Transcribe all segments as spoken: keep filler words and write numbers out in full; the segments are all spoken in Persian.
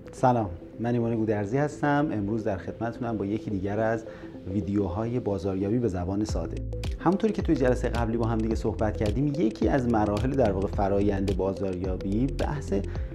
سلام، من ایمان گودرزی هستم. امروز در خدمتتونم با یکی دیگر از ویدیوهای بازاریابی به زبان ساده. همونطوری که توی جلسه قبلی با هم دیگه صحبت کردیم، یکی از مراحل در واقع فرایند بازاریابی بحث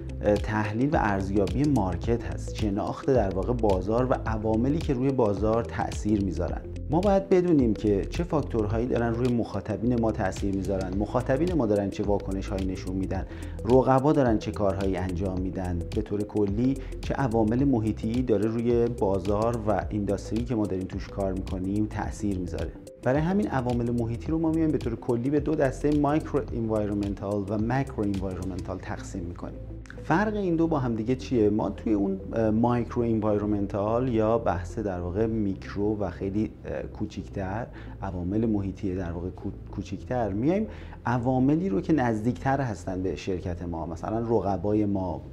تحلیل و ارزیابی مارکت هست، شناخت در واقع بازار و عواملی که روی بازار تأثیر میذارن. ما باید بدونیم که چه فاکتورهایی دارن روی مخاطبین ما تأثیر میذارن، مخاطبین ما دارن چه واکنش‌هایی نشون میدن، رقبا دارن چه کارهایی انجام میدن، به طور کلی چه عوامل محیطی داره روی بازار و اینداستری که ما داریم توش کار میکنیم تأثیر میذاره. برای همین عوامل محیطی رو ما میایم به طور کلی به دو دسته مایکرو انوایرمنتال و ماکرو انوایرمنتال تقسیم میکنیم. فرق این دو با هم دیگه چیه؟ ما توی اون مایکرو انوایرمنتال یا بحث در واقع میکرو و خیلی کوچیک‌تر، عوامل محیطی در واقع کوچیک‌تر، میایم عواملی رو که نزدیکتر هستن به شرکت ما، مثلا رقبای ما،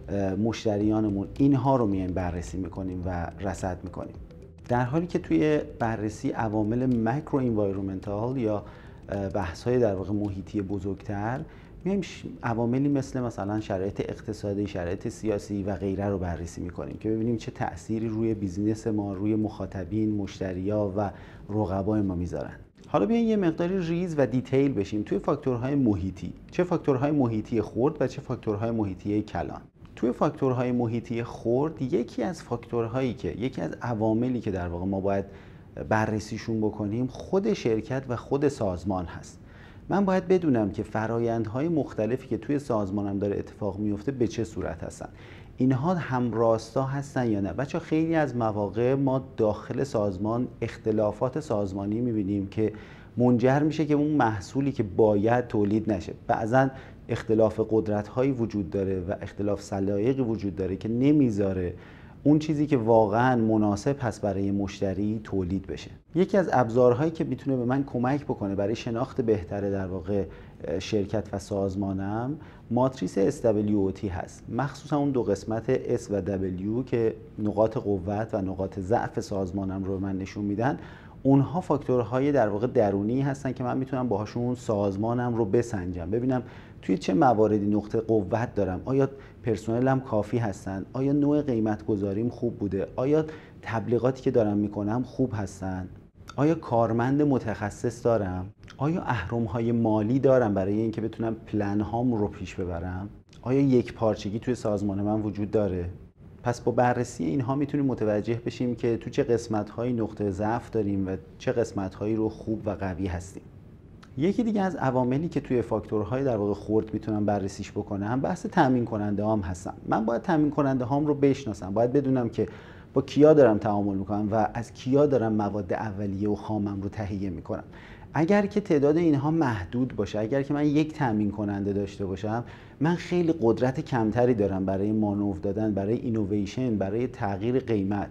مشتریانمون، اینها رو میایم بررسی میکنیم و رصد میکنیم. در حالی که توی بررسی عوامل ماکرو انوایرمنتال یا بحث‌های در واقع محیطی بزرگتر، میایم عواملی مثل مثلا شرایط اقتصادی، شرایط سیاسی و غیره رو بررسی میکنیم که ببینیم چه تأثیری روی بیزینس ما، روی مخاطبین، مشتریا و رقبای ما میذارن. حالا بیاین یه مقداری ریز و دیتیل بشیم توی فاکتورهای محیطی. چه فاکتورهای محیطی خرد و چه فاکتورهای محیطی کلان. توی فاکتورهای محیطی خرد، یکی از فاکتورهایی که یکی از عواملی که در واقع ما باید بررسیشون بکنیم خود شرکت و خود سازمان هست. من باید بدونم که فرایندهای مختلفی که توی سازمانم داره اتفاق میفته به چه صورت هستن. اینها همراستا هستن یا نه؟ بچه خیلی از مواقع ما داخل سازمان اختلافات سازمانی میبینیم که منجر میشه که اون محصولی که باید تولید نشه. بعضا اختلاف قدرت‌هایی وجود داره و اختلاف سلایقی وجود داره که نمیذاره اون چیزی که واقعا مناسب هست برای مشتری تولید بشه. یکی از ابزارهایی که میتونه به من کمک بکنه برای شناخت بهتر در واقع شرکت و سازمانم، ماتریس اس دبلیو او تی هست. مخصوصا اون دو قسمت S و W که نقاط قوت و نقاط ضعف سازمانم رو من نشون میدن. اونها فاکتورهای در واقع درونی هستن که من میتونم باهاشون سازمانم رو بسنجم، ببینم توی چه مواردی نقطه قوت دارم، آیا پرسنلم کافی هستن، آیا نوع قیمت گذاریم خوب بوده، آیا تبلیغاتی که دارم میکنم خوب هستن، آیا کارمند متخصص دارم، آیا اهرم‌های مالی دارم برای اینکه بتونم پلن هام رو پیش ببرم، آیا یک پارچگی توی سازمان من وجود داره. پس با بررسی اینها میتونیم متوجه بشیم که تو چه قسمت‌هایی نقطه ضعف داریم و چه قسمت‌هایی رو خوب و قوی هستیم. یکی دیگه از عواملی که توی فاکتورهای در واقع خرد میتونم بررسیش بکنم بحث تامین کننده هام هستم. من باید تامین کننده هام رو بشناسم، باید بدونم که با کیا دارم تعامل میکنم و از کیا دارم مواد اولیه و خامم رو تهیه میکنم. اگر که تعداد اینها محدود باشه، اگر که من یک تامین کننده داشته باشم، من خیلی قدرت کمتری دارم برای مانور دادن، برای اینویشن، برای تغییر قیمت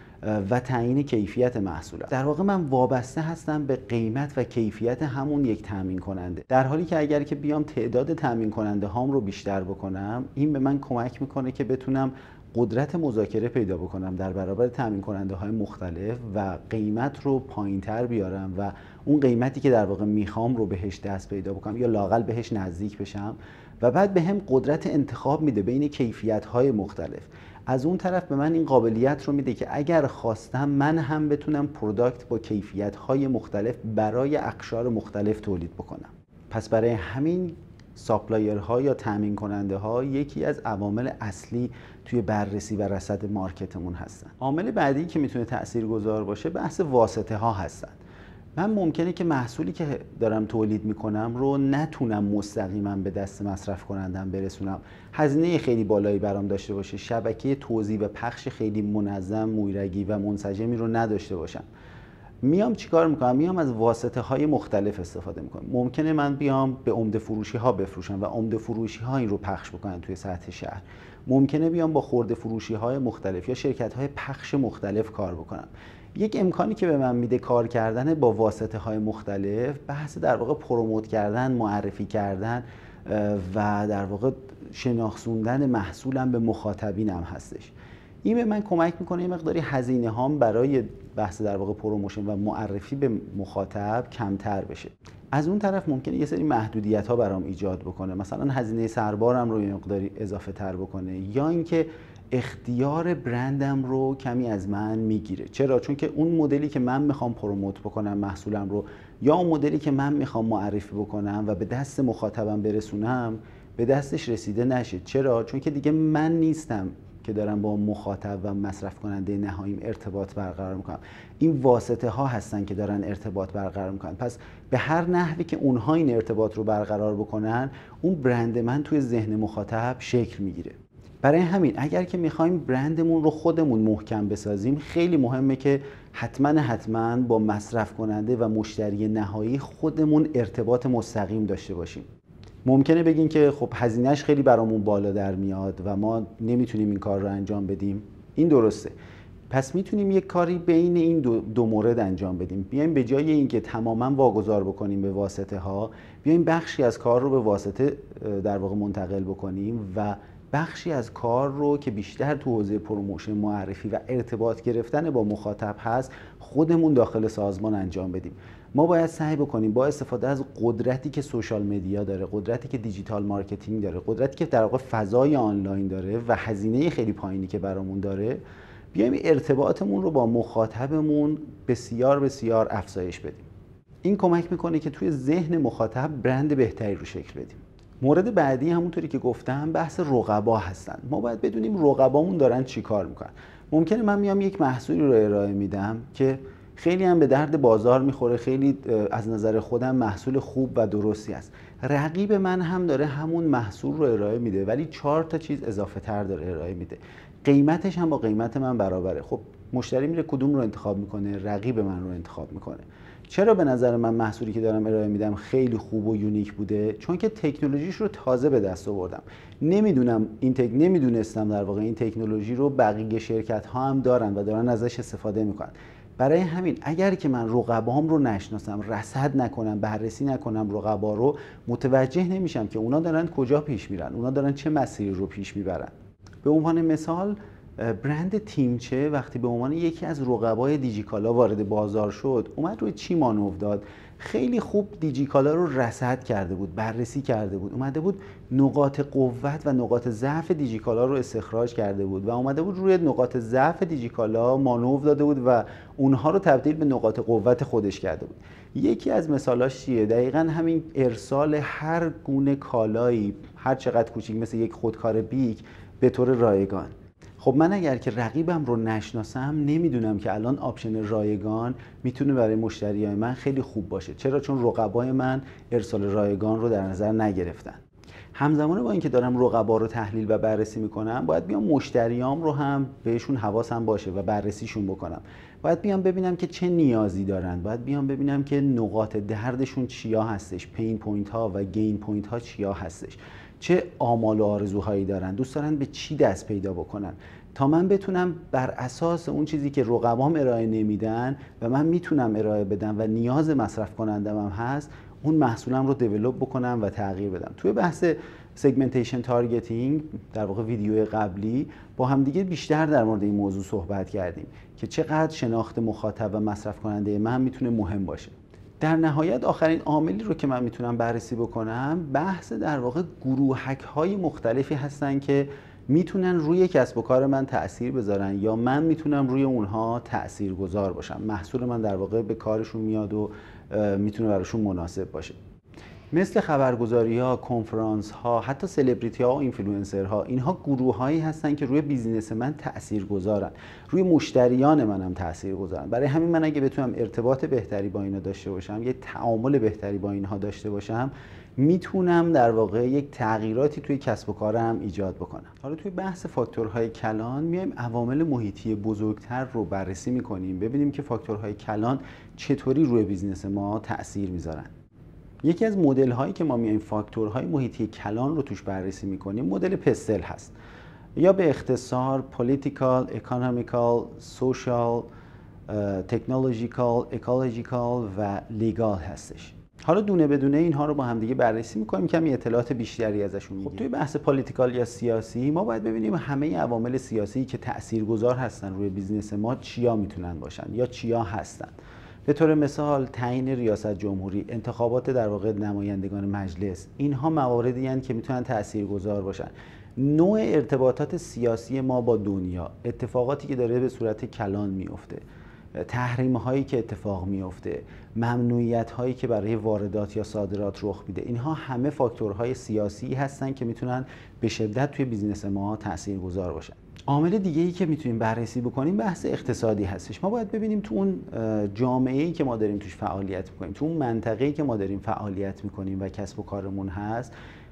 و تعیین کیفیت محصولات. در واقع من وابسته هستم به قیمت و کیفیت همون یک تامین کننده، در حالی که اگر که بیام تعداد تامین کننده هام رو بیشتر بکنم، این به من کمک میکنه که بتونم قدرت مذاکره پیدا بکنم در برابر تامین کننده های مختلف و قیمت رو پایینتر بیارم و اون قیمتی که در واقع میخوام رو بهش دست پیدا بکنم یا لااقل بهش نزدیک بشم و بعد به هم قدرت انتخاب میده بین کیفیت های مختلف. از اون طرف به من این قابلیت رو میده که اگر خواستم من هم بتونم پروداکت با کیفیت های مختلف برای اقشار مختلف تولید بکنم. پس برای همین ساپلایرها یا تامین کننده ها یکی از عوامل اصلی توی بررسی و رصد مارکتمون هستن. عامل بعدی که میتونه تاثیرگذار باشه بحث واسطه ها هستن. من ممکنه که محصولی که دارم تولید میکنم رو نتونم مستقیما به دست مصرف کنندم برسونم، هزینه خیلی بالایی برام داشته باشه، شبکه توزیع و پخش خیلی منظم، مویرگی و منسجمی رو نداشته باشم. میام چیکار میکنم؟ میام از واسطه های مختلف استفاده میکنم. ممکنه من بیام به عمده فروشی ها بفروشم و عمده فروشی ها این رو پخش بکنن توی سطح شهر. ممکنه بیام با خرده فروشی های مختلف یا شرکت های پخش مختلف کار بکنم. یک امکانی که به من میده کار کردن با واسطه های مختلف، بحث در واقع پروموت کردن، معرفی کردن و در واقع شناختوندن محصولم به مخاطبینم هستش. این به من کمک میکنه یه مقداری هزینه هام برای بحث در واقع پروموشن و معرفی به مخاطب کمتر بشه. از اون طرف ممکنه یه سری محدودیت ها برام ایجاد بکنه، مثلا هزینه سربارم رو یه مقداری اضافه تر بکنه، یا اینکه اختیار برندم رو کمی از من میگیره. چرا؟ چون که اون مدلی که من میخوام پروموت بکنم محصولم رو، یا اون مدلی که من میخوام معرفی بکنم و به دست مخاطبم برسونم به دستش رسیده نشه. چرا؟ چون که دیگه من نیستم که دارم با مخاطب و مصرف کننده نهاییم ارتباط برقرار میکنم، این واسطه ها هستن که دارن ارتباط برقرار میکنن. پس به هر نحوی که اونها این ارتباط رو برقرار بکنن، اون برند من توی ذهن مخاطب شکل میگیره. برای همین اگر که میخوایم برندمون رو خودمون محکم بسازیم، خیلی مهمه که حتما حتما با مصرف کننده و مشتری نهایی خودمون ارتباط مستقیم داشته باشیم. ممکنه بگین که خب هزینهش خیلی برامون بالا در میاد و ما نمیتونیم این کار رو انجام بدیم. این درسته. پس میتونیم یک کاری بین این دو, دو مورد انجام بدیم. بیایم به جای اینکه تماما واگذار بکنیم به واسطه ها، بیایم بخشی از کار رو به واسطه در واقع منتقل بکنیم و بخشی از کار رو که بیشتر تو حوزه پروموشن، معرفی و ارتباط گرفتن با مخاطب هست، خودمون داخل سازمان انجام بدیم. ما باید سعی بکنیم با استفاده از قدرتی که سوشال مدیا داره، قدرتی که دیجیتال مارکتینگ داره، قدرتی که در واقع فضای آنلاین داره و هزینه خیلی پایینی که برامون داره، بیایم ارتباطمون رو با مخاطبمون بسیار بسیار افزایش بدیم. این کمک میکنه که توی ذهن مخاطب برند بهتری رو شکل بدیم. مورد بعدی همونطوری که گفتم بحث رقبا هستن. ما باید بدونیم رقبامون دارن چی کار میکنن. ممکنه من میام یک محصولی رو ارائه میدم که خیلی هم به درد بازار میخوره، خیلی از نظر خودم محصول خوب و درستی است. رقیب من هم داره همون محصول رو ارائه میده ولی چهار تا چیز اضافه تر داره ارائه میده. قیمتش هم با قیمت من برابره. خب مشتری میره کدوم رو انتخاب میکنه؟ رقیب من رو انتخاب میکنه. چرا به نظر من محصولی که دارم ارائه میدم خیلی خوب و یونیک بوده؟ چون که تکنولوژیش رو تازه به دست آوردم. نمیدونم این تک نمیدونستم در واقع این تکنولوژی رو بقیه شرکت ها هم دارن و دارن ازش استفاده میکنن. برای همین اگر که من رقبام رو نشناسم، رصد نکنم، بررسی نکنم رقبا رو، متوجه نمیشم که اونا دارن کجا پیش میرن، اونا دارن چه مسیری رو پیش میبرن. به عنوان مثال برند تیمچه وقتی به عنوان یکی از رقبای دیجیکالا وارد بازار شد، اومد روی چی مانور داد؟ خیلی خوب دیجیکالا رو رصد کرده بود، بررسی کرده بود، اومده بود نقاط قوت و نقاط ضعف دیجیکالا رو استخراج کرده بود و اومده بود روی نقاط ضعف دیجیکالا مانور داده بود و اونها رو تبدیل به نقاط قوت خودش کرده بود. یکی از مثالاش چیه؟ دقیقاً همین ارسال هر گونه کالایی، هر چقدر کوچیک مثل یک خودکار بیک به طور رایگان. خب من اگر که رقیبم رو نشناسم، نمیدونم که الان آپشن رایگان میتونه برای مشتریای من خیلی خوب باشه. چرا؟ چون رقبای من ارسال رایگان رو در نظر نگرفتن. همزمان با اینکه دارم رقبا رو تحلیل و بررسی میکنم، باید بیام مشتریام رو هم بهشون حواسم باشه و بررسیشون بکنم. باید بیام ببینم که چه نیازی دارن، باید بیام ببینم که نقاط دردشون چیا هستش، پین پوینت ها و گین پوینت ها چیا هستش، چه آمال و آرزوهایی دارن، دوست دارن به چی دست پیدا بکنن، تا من بتونم بر اساس اون چیزی که رقبام ارائه نمیدن و من میتونم ارائه بدم و نیاز مصرف کنندم هم هست، اون محصولم رو دیولپ بکنم و تغییر بدم. توی بحث سگمنتیشن تارگتینگ در واقع ویدیو قبلی با همدیگه بیشتر در مورد این موضوع صحبت کردیم که چقدر شناخت مخاطب و مصرف کننده من میتونه مهم باشه. در نهایت آخرین عاملی رو که من میتونم بررسی بکنم بحث در واقع گروهک های مختلفی هستن که میتونن روی کسب و کار من تأثیر بذارن یا من میتونم روی اونها تأثیر گذار باشم. محصول من در واقع به کارشون میاد و میتونه براشون مناسب باشه. مثل خبرگزاری ها، کنفرانس ها، حتی سلبریتی ها و اینفلوئنسر ها، اینها گروه هایی هستن که روی بیزینس من تأثیر گذارن، روی مشتریان منم تأثیر گذارن. برای همین من اگه بتونم ارتباط بهتری با اینا داشته باشم، یه تعامل بهتری با اینها داشته باشم، میتونم در واقع یک تغییراتی توی کسب و کارم ایجاد بکنم. حالا توی بحث فاکتورهای کلان میایم عوامل محیطی بزرگتر رو بررسی میکنیم، ببینیم که فاکتورهای کلان چطوری روی بیزینس ما تأثیر میذارن. یکی از مدل هایی که ما میایم فاکتورهای محیطی کلان رو توش بررسی میکنیم مدل پستل هست، یا به اختصار پولیتیکال، اکونومیکال، سوشال، تکنولوژیکال، اکولوژیکال و لیگال هستش. حالا دونه بدونه اینها رو با هم دیگه بررسی میکنیم، کمی اطلاعات بیشتری ازشون میگیم. خب توی بحث پولیتیکال یا سیاسی ما باید ببینیم همه عوامل سیاسی که تاثیرگذار هستن روی بیزینس ما چیا میتونن باشن یا چیا هستن. به طور مثال تعیین ریاست جمهوری، انتخابات در واقع نمایندگان مجلس، اینها مواردی هستند که میتونن تاثیرگذار باشن. نوع ارتباطات سیاسی ما با دنیا، اتفاقاتی که داره به صورت کلان میفته، تحریم هایی که اتفاق میفته، ممنوعیت هایی که برای واردات یا صادرات رخ میده، اینها همه فاکتورهای سیاسی هستن که میتونن به شدت توی بیزینس ما تاثیرگذار باشن. عامل دیگه ای که میتونیم بررسی بکنیم بحث اقتصادی هستش. ما باید ببینیم تو اون جامعه ای که ما داریم توش فعالیت میکنیم، تو اون منطقه ای که ما داریم فعالیت میکنیم و کسب و کارمون هست،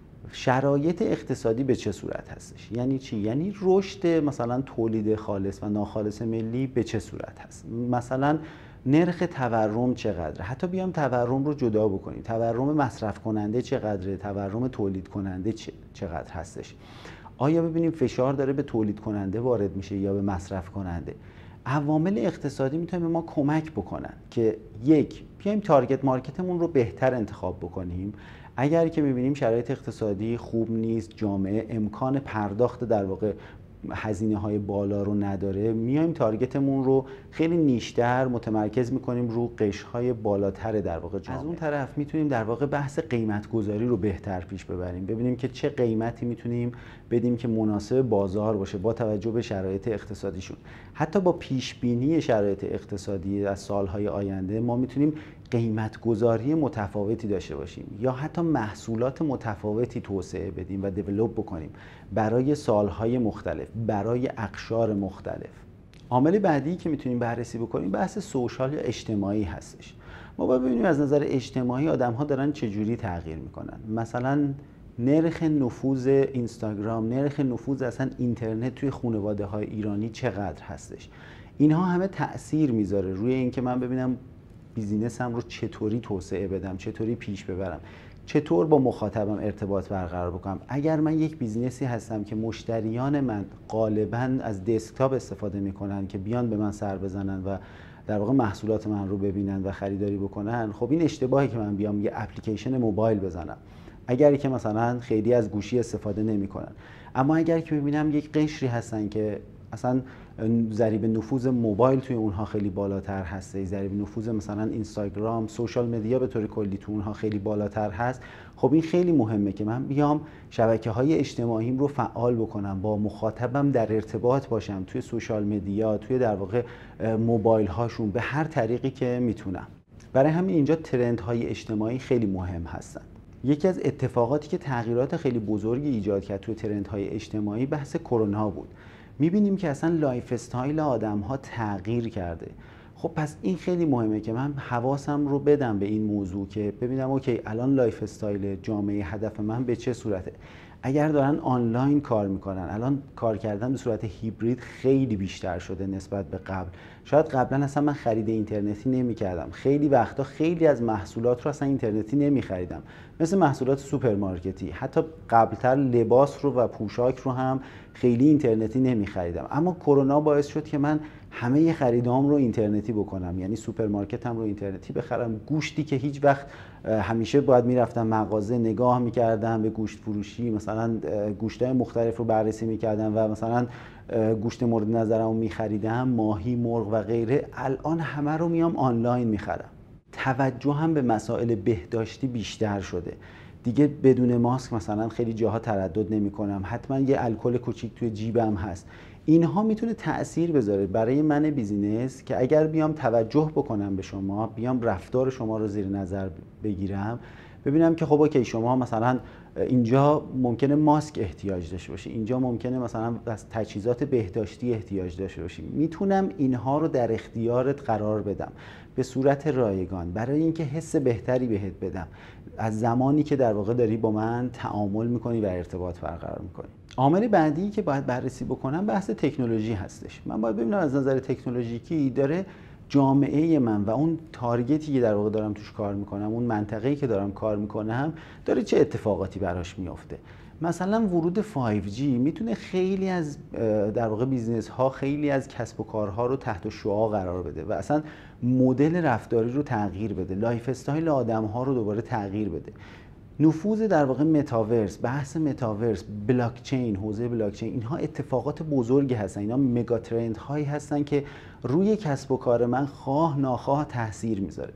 شرایط اقتصادی به چه صورت هستش. یعنی چی؟ یعنی رشد مثلا تولید خالص و ناخالص ملی به چه صورت هست، مثلا نرخ تورم چقدره. حتی بیام تورم رو جدا بکنیم، تورم مصرف کننده چقدره، تورم تولید کننده چقدر هستش. آیا ببینیم فشار داره به تولید کننده وارد میشه یا به مصرف کننده. عوامل اقتصادی میتونه به ما کمک بکنن که یک، بیایم تارگت مارکتمون رو بهتر انتخاب بکنیم. اگر که میبینیم شرایط اقتصادی خوب نیست، جامعه امکان پرداخت در واقع هزینه های بالا رو نداره، میایم تارگتمون رو خیلی نیشتر متمرکز میکنیم رو قشر های بالاتر در واقع جامعه. از اون طرف میتونیم در واقع بحث قیمت گذاری رو بهتر پیش ببریم، ببینیم که چه قیمتی میتونیم بدیم که مناسب بازار باشه با توجه به شرایط اقتصادیشون. حتی با پیش بینی شرایط اقتصادی از سالهای آینده ما میتونیم قیمت گذاری متفاوتی داشته باشیم یا حتی محصولات متفاوتی توسعه بدیم و دیولپ بکنیم برای سالهای مختلف، برای اقشار مختلف. عامل بعدی که میتونیم بررسی بکنیم بحث سوشال یا اجتماعی هستش. ما باید ببینیم از نظر اجتماعی آدم‌ها دارن چجوری تغییر میکنن. مثلا نرخ نفوذ اینستاگرام، نرخ نفوذ اصلا اینترنت توی خانواده‌های ایرانی چقدر هستش. اینها همه تأثیر میذاره روی اینکه من ببینم بیزینسم رو چطوری توسعه بدم، چطوری پیش ببرم، چطور با مخاطبم ارتباط برقرار بکنم. اگر من یک بیزینسی هستم که مشتریان من غالباً از دسکتاپ استفاده میکنن که بیان به من سر بزنن و در واقع محصولات من رو ببینن و خریداری بکنن، خب این اشتباهی که من بیام یه اپلیکیشن موبایل بزنم اگر که مثلا خیلی از گوشی استفاده نمیکنن. اما اگر که ببینم یک قشری هستن که اصلا ضریب نفوذ موبایل توی اونها خیلی بالاتر هسته، ضریب نفوذ مثلا اینستاگرام، سوشال مدیا به طور کلی تو اونها خیلی بالاتر هست، خب این خیلی مهمه که من بیام شبکه‌های اجتماعیم رو فعال بکنم، با مخاطبم در ارتباط باشم توی سوشال مدیا، توی در واقع موبایل هاشون، به هر طریقی که میتونم. برای همین اینجا ترندهای اجتماعی خیلی مهم هستن. یکی از اتفاقاتی که تغییرات خیلی بزرگی ایجاد کرد توی ترندهای اجتماعی بحث کرونا بود. میبینیم که اصلا لایف استایل آدم ها تغییر کرده. خب پس این خیلی مهمه که من حواسم رو بدم به این موضوع که ببینم اوکی الان لایف استایل جامعه هدف من به چه صورته. اگر دارن آنلاین کار میکنن، الان کار کردن به صورت هیبرید خیلی بیشتر شده نسبت به قبل. شاید قبلا اصلا من خرید اینترنتی نمیکردم، خیلی وقتا خیلی از محصولات رو اصلا اینترنتی نمیخریدم، مثل محصولات سوپرمارکتی. حتی قبلتر لباس رو و پوشاک رو هم خیلی اینترنتی نمیخریدم. اما کرونا باعث شد که من همه خریدام رو اینترنتی بکنم، یعنی سوپرمارکتم رو اینترنتی بخرم. گوشتی که هیچ وقت همیشه باید میرفتم مغازه نگاه میکردم به گوشت فروشی، مثلا گوشت‌های مختلف رو بررسی میکردم و مثلا گوشت مورد نظرم رو میخریدم، ماهی، مرغ و غیره، الان همه رو میام آنلاین میخرم. توجه هم به مسائل بهداشتی بیشتر شده. دیگه بدون ماسک مثلا خیلی جاها تردد نمی کنم، حتما یه الکل کوچیک توی جیبم هست. اینها میتونه تأثیر بذاره برای من بیزینس که اگر بیام توجه بکنم به شما، بیام رفتار شما رو زیر نظر بگیرم، ببینم که خب اوکی شما مثلا اینجا ممکنه ماسک احتیاج داشته باشی، اینجا ممکنه مثلا از تجهیزات بهداشتی احتیاج داشته باشی، میتونم اینها رو در اختیارت قرار بدم به صورت رایگان برای اینکه حس بهتری بهت بدم از زمانی که در واقع داری با من تعامل میکنی و ارتباط برقرار میکنی. عامل بعدی که باید بررسی بکنم بحث تکنولوژی هستش. من باید ببینم از نظر تکنولوژیکی داره جامعه من و اون تارگتی که در واقع دارم توش کار میکنم، اون منطقه‌ای که دارم کار میکنم، داره چه اتفاقاتی براش میفته. مثلا ورود فایو جی میتونه خیلی از در واقع بیزینس ها، خیلی از کسب و کارها رو تحت شعاع قرار بده و اصلا مدل رفتاری رو تغییر بده، لایف استایل آدم ها رو دوباره تغییر بده. نفوذ در واقع متاورس، بحث متاورس، بلاک چین، حوزه بلاک چین، اینها اتفاقات بزرگی هستن، اینا مگا ترند هایی هستن که روی کسب و کار من خواه ناخواه تاثیر میذاره.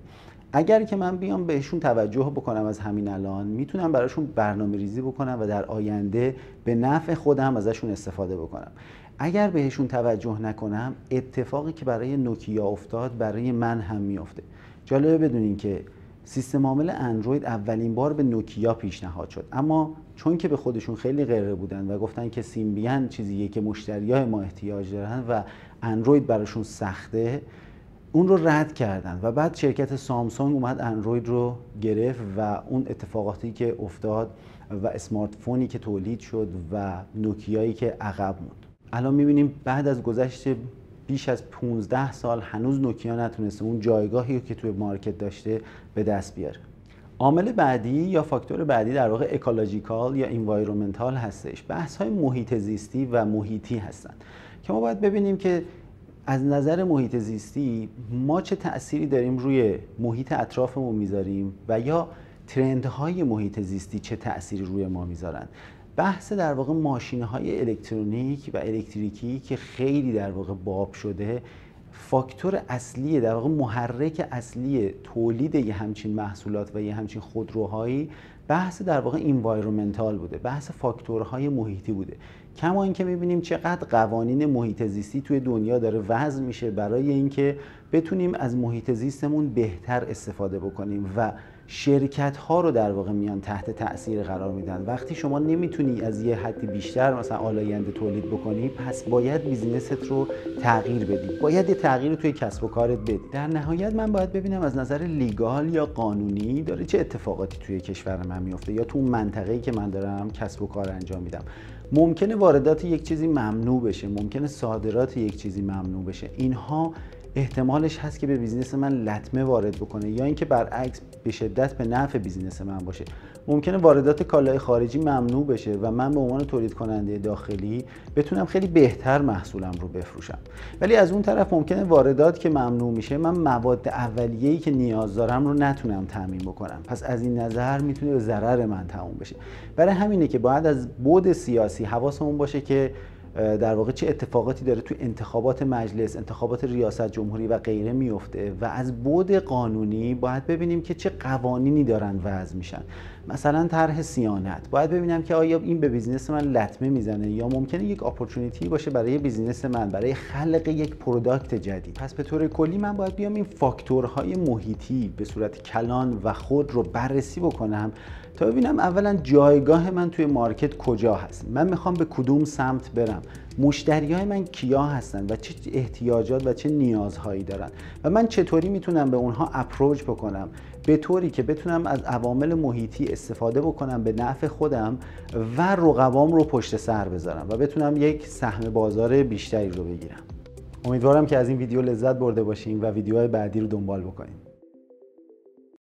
اگر که من بیام بهشون توجه بکنم از همین الان، میتونم براشون برنامه ریزی بکنم و در آینده به نفع خودم ازشون استفاده بکنم. اگر بهشون توجه نکنم، اتفاقی که برای نوکیا افتاد برای من هم میفته. جالبه بدونین که سیستم عامل اندروید اولین بار به نوکیا پیشنهاد شد، اما چون که به خودشون خیلی غره بودن و گفتن که سیمبیان چیزیه که مشتریای ما احتیاج دارن و اندروید براشون سخته، اون رو رد کردن و بعد شرکت سامسونگ اومد اندروید رو گرفت و اون اتفاقاتی که افتاد و اسمارت فونی که تولید شد و نوکیایی که عقب موند. الان می‌بینیم بعد از گذشت بیش از پانزده سال هنوز نوکیا نتونسته اون جایگاهی که توی مارکت داشته به دست بیاره. عامل بعدی یا فاکتور بعدی در واقع اکولوژیکال یا انوایرمنتال هستش. بحث‌های محیط زیستی و محیطی هستن که ما باید ببینیم که از نظر محیط زیستی ما چه تأثیری داریم روی محیط اطرافمون میذاریم و یا ترندهای محیط زیستی چه تأثیری روی ما میذارن. بحث در واقع ماشین‌های الکترونیک و الکتریکی که خیلی در واقع باب شده، فاکتور اصلی در واقع محرک اصلی تولید یه همچین محصولات و یه همچین خودروهایی بحث در واقع انوایرمنتال بوده، بحث فاکتورهای محیطی بوده. کما اینکه می‌بینیم چقدر قوانین محیط زیستی توی دنیا داره وضع میشه برای اینکه بتونیم از محیط زیستمون بهتر استفاده بکنیم و شرکت ها رو در واقع میان تحت تأثیر قرار میدن. وقتی شما نمیتونی از یه حدی بیشتر مثلا آلاینده تولید بکنی، پس باید بیزینست رو تغییر بدی، باید یه تغییر توی کسب و کارت بدی. در نهایت من باید ببینم از نظر لیگال یا قانونی داره چه اتفاقاتی توی کشور من میفته یا تو اون منطقه‌ای که من دارم کسب و کار انجام میدم. ممکنه واردات یک چیزی ممنوع بشه، ممکنه صادرات یک چیزی ممنوع بشه. اینها احتمالش هست که به بیزینس من لطمه وارد بکنه یا اینکه برعکس به شدت به نفع بیزینس من باشه. ممکنه واردات کالای خارجی ممنوع بشه و من به عنوان تولید کننده داخلی بتونم خیلی بهتر محصولم رو بفروشم. ولی از اون طرف ممکنه واردات که ممنوع میشه من مواد اولیه‌ای که نیاز دارم رو نتونم تامین بکنم. پس از این نظر میتونه به ضرر من تموم بشه. برای همینه که باید از بعد سیاسی حواسمون باشه که در واقع چه اتفاقاتی داره تو انتخابات مجلس، انتخابات ریاست جمهوری و غیره میفته و از بعد قانونی باید ببینیم که چه قوانینی دارن وضع میشن. مثلا طرح صیانت، باید ببینم که آیا این به بیزینس من لطمه میزنه یا ممکنه یک اپورتونیتی باشه برای بیزینس من، برای خلق یک پروداکت جدید. پس به طور کلی من باید بیام این فاکتورهای محیطی به صورت کلان و خود رو بررسی بکنم تا ببینم اولا جایگاه من توی مارکت کجا هست، من میخوام به کدوم سمت برم، مشتریای من کیا هستن و چه احتیاجات و چه نیازهایی دارن و من چطوری میتونم به اونها اپروچ بکنم به طوری که بتونم از عوامل محیطی استفاده بکنم به نفع خودم و رقبام رو پشت سر بذارم و بتونم یک سهم بازار بیشتری رو بگیرم. امیدوارم که از این ویدیو لذت برده باشین و ویدیوهای بعدی رو دنبال بکنین.